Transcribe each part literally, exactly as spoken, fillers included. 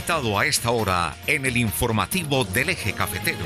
conectado a esta hora en el informativo del Eje Cafetero.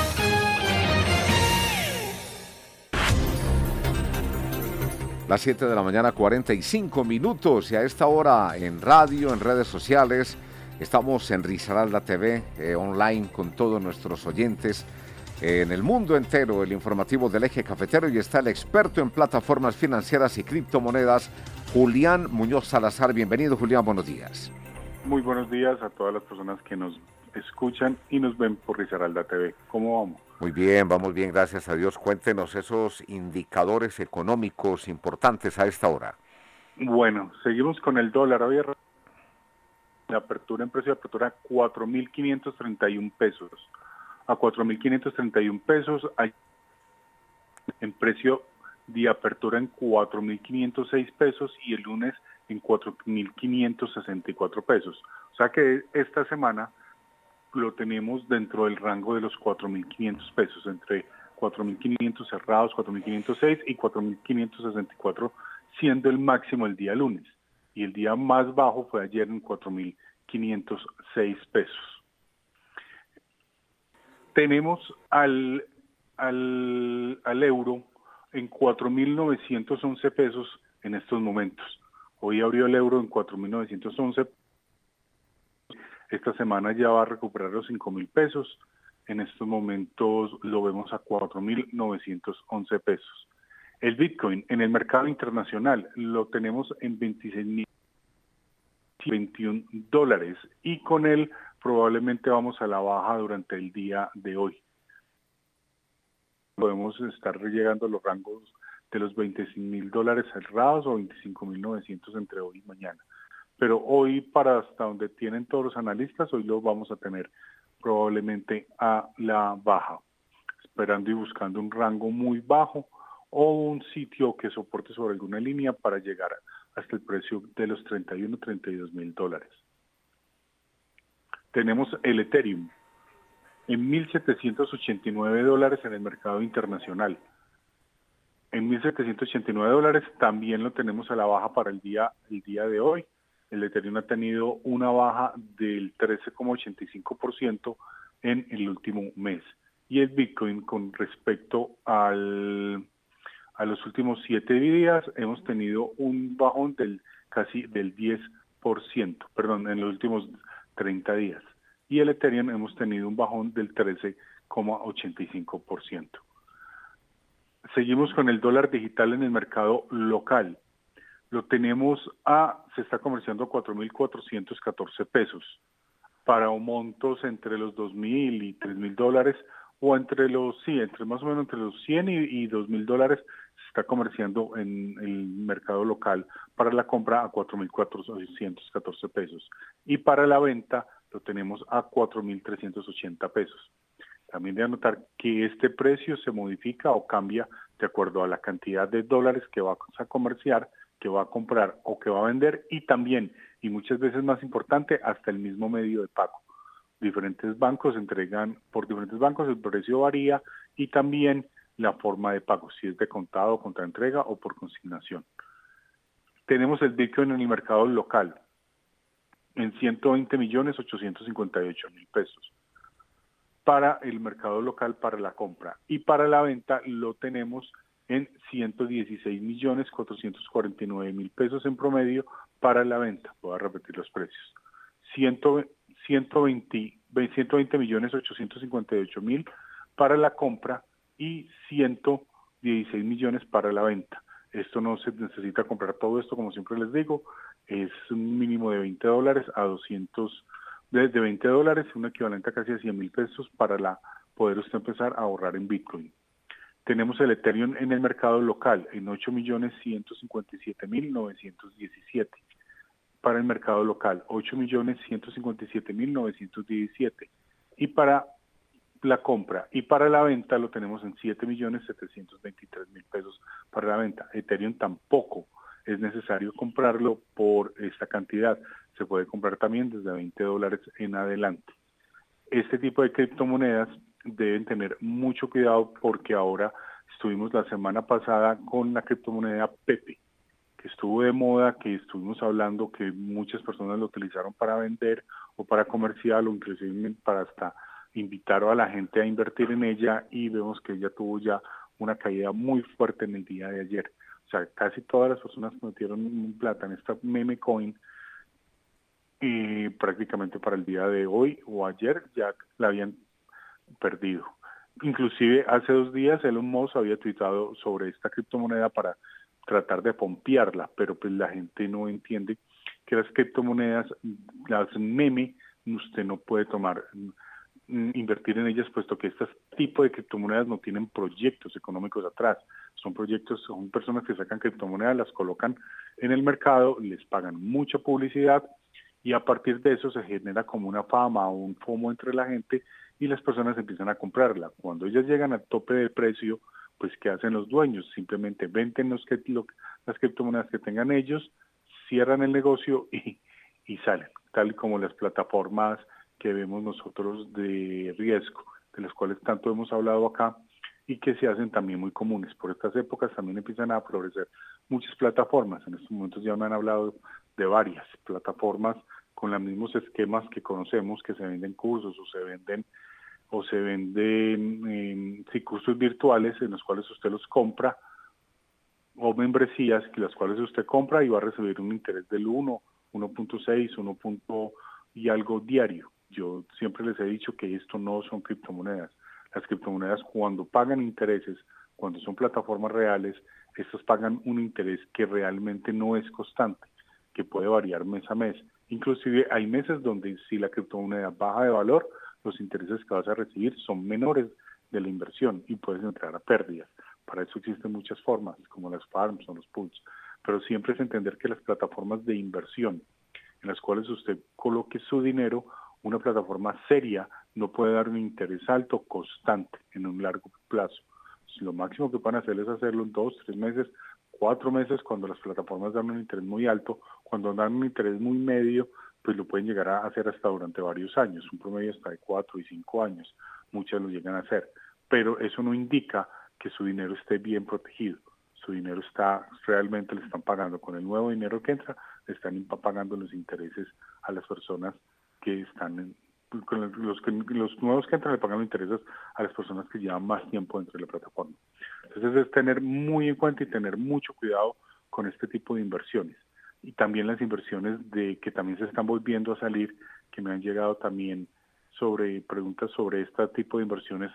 Las siete de la mañana, cuarenta y cinco minutos, y a esta hora en radio, en redes sociales, estamos en Risaralda T V, eh, online con todos nuestros oyentes eh, en el mundo entero, el informativo del Eje Cafetero, y está el experto en plataformas financieras y criptomonedas, Julián Muñoz Salazar. Bienvenido, Julián, buenos días. Muy buenos días a todas las personas que nos escuchan y nos ven por Risaralda T V. ¿Cómo vamos? Muy bien, vamos bien, gracias a Dios. Cuéntenos esos indicadores económicos importantes a esta hora. Bueno, seguimos con el dólar. Hoy la apertura en precio de apertura cuatro mil quinientos treinta y un pesos. A cuatro mil quinientos treinta y un pesos, hay en precio de apertura en cuatro mil quinientos seis pesos y el lunes en cuatro mil quinientos sesenta y cuatro pesos. O sea que esta semana lo tenemos dentro del rango de los cuatro mil quinientos pesos, entre cuatro mil quinientos cerrados, cuatro mil quinientos seis y cuatro mil quinientos sesenta y cuatro, siendo el máximo el día lunes. Y el día más bajo fue ayer en cuatro mil quinientos seis pesos. Tenemos al, al, al euro en cuatro mil novecientos once pesos en estos momentos. Hoy abrió el euro en cuatro mil novecientos once. Esta semana ya va a recuperar los cinco mil pesos. En estos momentos lo vemos a cuatro mil novecientos once pesos. El Bitcoin en el mercado internacional lo tenemos en veintiséis mil veintiún dólares y con él probablemente vamos a la baja durante el día de hoy. Podemos estar llegando a los rangos de los veintiséis mil dólares cerrados o veinticinco mil novecientos entre hoy y mañana. Pero hoy, para hasta donde tienen todos los analistas, hoy lo vamos a tener probablemente a la baja, esperando y buscando un rango muy bajo o un sitio que soporte sobre alguna línea para llegar hasta el precio de los treinta y uno, treinta y dos mil dólares. Tenemos el Ethereum en mil setecientos ochenta y nueve dólares en el mercado internacional. En mil setecientos ochenta y nueve dólares también lo tenemos a la baja para el día, el día de hoy. El Ethereum ha tenido una baja del trece coma ochenta y cinco por ciento en el último mes. Y el Bitcoin, con respecto al, a los últimos siete días, hemos tenido un bajón del casi del diez por ciento, perdón, en los últimos treinta días. Y el Ethereum hemos tenido un bajón del trece coma ochenta y cinco por ciento. Seguimos con el dólar digital en el mercado local. Lo tenemos a, se está comerciando a cuatro mil cuatrocientos catorce pesos, para montos entre los dos mil y tres mil dólares, o entre los, sí, entre más o menos entre los cien y, y dos mil dólares, se está comerciando en el mercado local para la compra a cuatro mil cuatrocientos catorce pesos, y para la venta lo tenemos a cuatro mil trescientos ochenta pesos. También de anotar que este precio se modifica o cambia de acuerdo a la cantidad de dólares que vas a comerciar, que va a comprar o que va a vender, y también, y muchas veces más importante, hasta el mismo medio de pago. Diferentes bancos entregan, por diferentes bancos el precio varía, y también la forma de pago, si es de contado, contra entrega o por consignación. Tenemos el Bitcoin en el mercado local en ciento veinte millones ochocientos cincuenta y ocho mil pesos para el mercado local para la compra, y para la venta lo tenemos en ciento dieciséis millones cuatrocientos cuarenta y nueve mil pesos en promedio para la venta. Voy a repetir los precios. ciento veinte millones ochocientos cincuenta y ocho mil para la compra y ciento dieciséis millones para la venta. Esto no se necesita comprar todo esto, como siempre les digo, es un mínimo de veinte dólares a doscientos, desde veinte dólares, un equivalente a casi a cien mil pesos para la, poder usted empezar a ahorrar en Bitcoin. Tenemos el Ethereum en el mercado local en ocho millones ciento cincuenta y siete mil novecientos diecisiete. Para el mercado local, ocho millones ciento cincuenta y siete mil novecientos diecisiete. Y para la compra y para la venta lo tenemos en siete millones setecientos veintitrés mil pesos para la venta. Ethereum tampoco es necesario comprarlo por esta cantidad. Se puede comprar también desde veinte dólares en adelante. Este tipo de criptomonedas deben tener mucho cuidado porque ahora estuvimos la semana pasada con la criptomoneda Pepe. que estuvo de moda, que estuvimos hablando que muchas personas lo utilizaron para vender o para comercial o inclusive para hasta invitar a la gente a invertir en ella, y vemos que ella tuvo ya una caída muy fuerte en el día de ayer. O sea, casi todas las personas que metieron plata en esta meme coin y prácticamente para el día de hoy o ayer ya la habían perdido. Inclusive hace dos días Elon Musk había tuitado sobre esta criptomoneda para tratar de pompearla, pero pues la gente no entiende que las criptomonedas, las meme, usted no puede tomar, invertir en ellas, puesto que este tipo de criptomonedas no tienen proyectos económicos atrás. Son proyectos, son personas que sacan criptomonedas, las colocan en el mercado, les pagan mucha publicidad y a partir de eso se genera como una fama o un FOMO entre la gente y las personas empiezan a comprarla. Cuando ellas llegan al tope de precio, pues ¿qué hacen los dueños? Simplemente venden los que, lo, las criptomonedas que tengan ellos, cierran el negocio y, y salen, tal como las plataformas que vemos nosotros de riesgo, de las cuales tanto hemos hablado acá y que se hacen también muy comunes. Por estas épocas también empiezan a florecer muchas plataformas. En estos momentos ya me han hablado de varias plataformas con los mismos esquemas que conocemos, que se venden cursos o se venden o se venden eh, sí, cursos virtuales en los cuales usted los compra, o membresías que las cuales usted compra y va a recibir un interés del uno, uno punto seis, uno y algo diario. Yo siempre les he dicho que esto no son criptomonedas. Las criptomonedas, cuando pagan intereses, cuando son plataformas reales, estas pagan un interés que realmente no es constante, que puede variar mes a mes. Inclusive hay meses donde si la criptomoneda baja de valor, los intereses que vas a recibir son menores de la inversión y puedes entrar a pérdidas. Para eso existen muchas formas, como las farms o los pools, pero siempre es entender que las plataformas de inversión en las cuales usted coloque su dinero, una plataforma seria no puede dar un interés alto constante en un largo plazo. Lo máximo que pueden hacer es hacerlo en dos, tres meses, cuatro meses, cuando las plataformas dan un interés muy alto. Cuando dan un interés muy medio, pues lo pueden llegar a hacer hasta durante varios años, un promedio hasta de cuatro y cinco años, muchas lo llegan a hacer, pero eso no indica que su dinero esté bien protegido. Su dinero está, realmente le están pagando con el nuevo dinero que entra, le están pagando los intereses a las personas que están en, con los, que, los nuevos que entran le pagan los intereses a las personas que llevan más tiempo dentro de la plataforma. Entonces es tener muy en cuenta y tener mucho cuidado con este tipo de inversiones. Y también las inversiones de que también se están volviendo a salir, que me han llegado también sobre preguntas sobre este tipo de inversiones,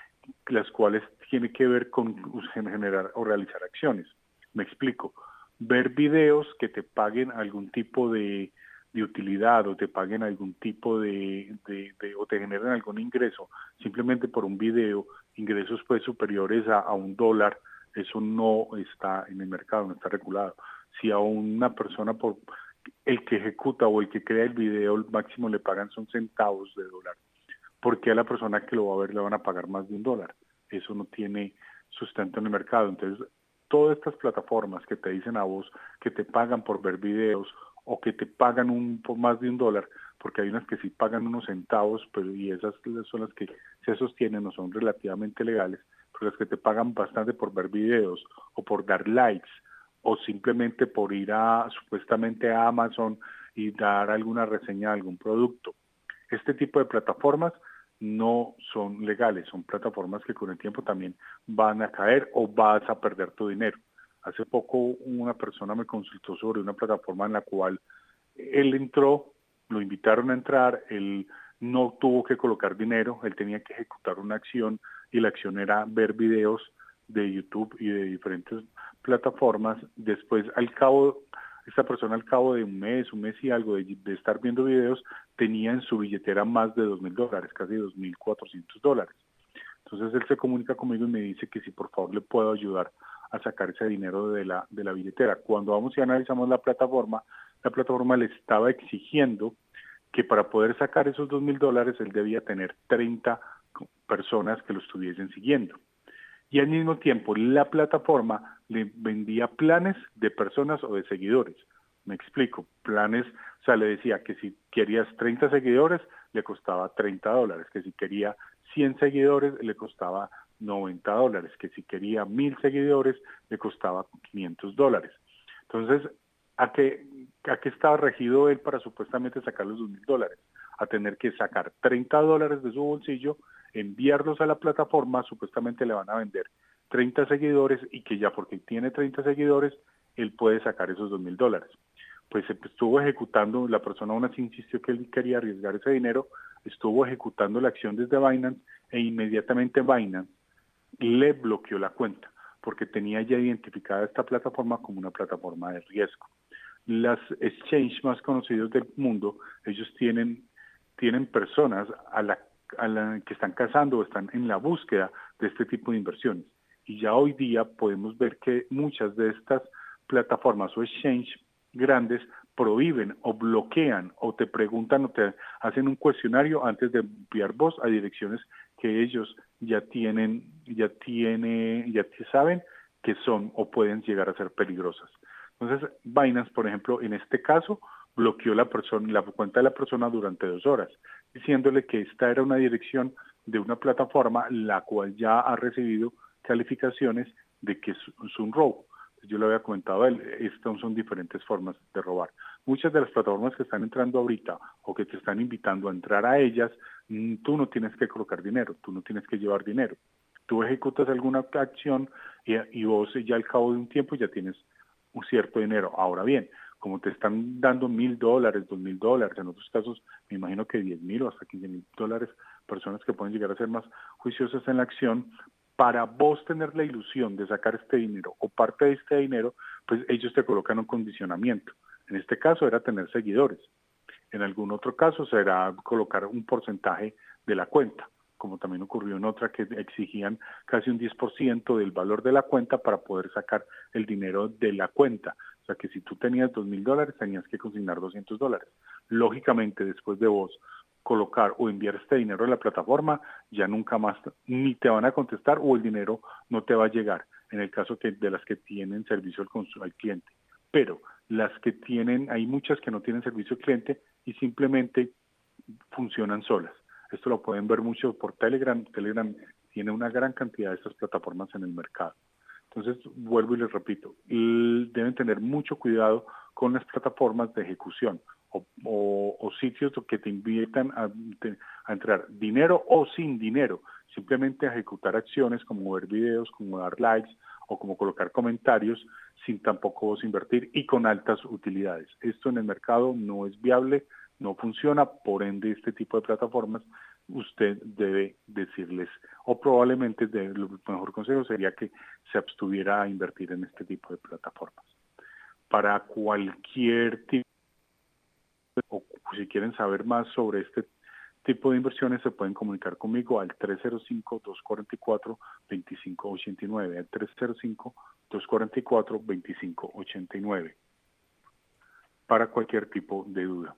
las cuales tiene que ver con generar o realizar acciones. Me explico. Ver videos que te paguen algún tipo de, de utilidad o te paguen algún tipo de, de, de o te generen algún ingreso simplemente por un video, ingresos pues superiores a, a un dólar, eso no está en el mercado, no está regulado. Si a una persona por el que ejecuta o el que crea el video, el máximo le pagan son centavos de dólar, ¿por qué a la persona que lo va a ver le van a pagar más de un dólar? Eso no tiene sustento en el mercado. Entonces, todas estas plataformas que te dicen a vos que te pagan por ver videos o que te pagan un por más de un dólar, porque hay unas que sí pagan unos centavos, pero y esas son las que se sostienen o son relativamente legales, pero las que te pagan bastante por ver videos o por dar likes o simplemente por ir a supuestamente a Amazon y dar alguna reseña de algún producto. Este tipo de plataformas no son legales, son plataformas que con el tiempo también van a caer o vas a perder tu dinero. Hace poco una persona me consultó sobre una plataforma en la cual él entró, lo invitaron a entrar, él no tuvo que colocar dinero, él tenía que ejecutar una acción y la acción era ver videos de YouTube y de diferentes plataformas. Después, al cabo, esta persona al cabo de un mes, un mes y algo de, de estar viendo videos, tenía en su billetera más de dos mil dólares, casi dos mil cuatrocientos dólares. Entonces él se comunica conmigo y me dice que si por favor le puedo ayudar a sacar ese dinero de la, de la billetera. Cuando vamos y analizamos la plataforma, la plataforma le estaba exigiendo que para poder sacar esos dos mil dólares él debía tener treinta personas que lo estuviesen siguiendo. Y al mismo tiempo la plataforma le vendía planes de personas o de seguidores. Me explico, planes, o sea, le decía que si querías treinta seguidores, le costaba treinta dólares, que si quería cien seguidores, le costaba noventa dólares, que si quería mil seguidores, le costaba quinientos dólares. Entonces, ¿a qué, a qué estaba regido él para supuestamente sacar los dos mil dólares? A tener que sacar treinta dólares de su bolsillo, enviarlos a la plataforma, supuestamente le van a vender treinta seguidores y que ya porque tiene treinta seguidores, él puede sacar esos dos mil dólares. Pues estuvo ejecutando, la persona aún así insistió que él quería arriesgar ese dinero, estuvo ejecutando la acción desde Binance e inmediatamente Binance le bloqueó la cuenta porque tenía ya identificada esta plataforma como una plataforma de riesgo. Las exchanges más conocidos del mundo, ellos tienen, tienen personas a la, a la que están cazando o están en la búsqueda de este tipo de inversiones. Y ya hoy día podemos ver que muchas de estas plataformas o exchanges grandes prohíben o bloquean o te preguntan o te hacen un cuestionario antes de enviar voz a direcciones que ellos ya tienen, ya tiene, ya saben que son o pueden llegar a ser peligrosas. Entonces, Binance, por ejemplo, en este caso, bloqueó la persona, la cuenta de la persona durante dos horas, diciéndole que esta era una dirección de una plataforma la cual ya ha recibido calificaciones de que es, es un robo. Yo le había comentado a él, estas son diferentes formas de robar. Muchas de las plataformas que están entrando ahorita o que te están invitando a entrar a ellas, tú no tienes que colocar dinero, tú no tienes que llevar dinero. Tú ejecutas alguna acción y, y vos ya al cabo de un tiempo ya tienes un cierto dinero. Ahora bien, como te están dando mil dólares, dos mil dólares, en otros casos me imagino que diez mil o hasta quince mil dólares, personas que pueden llegar a ser más juiciosas en la acción, para vos tener la ilusión de sacar este dinero o parte de este dinero, pues ellos te colocan un condicionamiento. En este caso era tener seguidores. En algún otro caso será colocar un porcentaje de la cuenta, como también ocurrió en otra que exigían casi un diez por ciento del valor de la cuenta para poder sacar el dinero de la cuenta. O sea que si tú tenías dos mil dólares, tenías que consignar doscientos dólares. Lógicamente, después de vos colocar o enviar este dinero a la plataforma, ya nunca más ni te van a contestar o el dinero no te va a llegar, en el caso que de las que tienen servicio al, consumo, al cliente. Pero las que tienen, hay muchas que no tienen servicio al cliente y simplemente funcionan solas. Esto lo pueden ver mucho por Telegram. Telegram tiene una gran cantidad de estas plataformas en el mercado. Entonces, vuelvo y les repito, deben tener mucho cuidado con las plataformas de ejecución o, o, o sitios que te invitan a, a entrar dinero o sin dinero, simplemente a ejecutar acciones como ver videos, como dar likes o como colocar comentarios sin tampoco vos invertir y con altas utilidades. Esto en el mercado no es viable, no funciona, por ende este tipo de plataformas usted debe decirles, o probablemente de, el mejor consejo sería que se abstuviera a invertir en este tipo de plataformas. Para cualquier tipo, o si quieren saber más sobre este tipo de inversiones, se pueden comunicar conmigo al tres cero cinco, dos cuatro cuatro, dos cinco ocho nueve, al tres cero cinco, dos cuatro cuatro, dos cinco ocho nueve, para cualquier tipo de duda.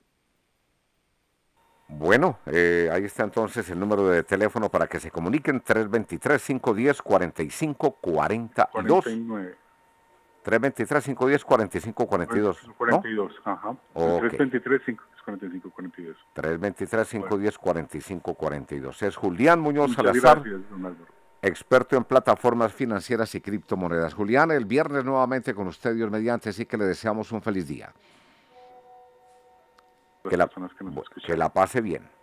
Bueno, eh, ahí está entonces el número de teléfono para que se comuniquen, tres dos tres, cinco uno cero, cuatro cinco cuatro dos. cuarenta y nueve. tres dos tres, cinco uno cero, cuatro cinco cuatro dos. cuarenta y dos, ¿no? Ajá. Okay. tres dos tres, cinco cuatro cinco cuatro dos. tres dos tres, cinco uno cero, cuatro cinco cuatro dos. Es Julián Muñoz Muchas Salazar, gracias, don Álvaro. experto en plataformas financieras y criptomonedas. Julián, el viernes nuevamente con usted, Dios mediante, así que le deseamos un feliz día. Que la, que, que la pase bien.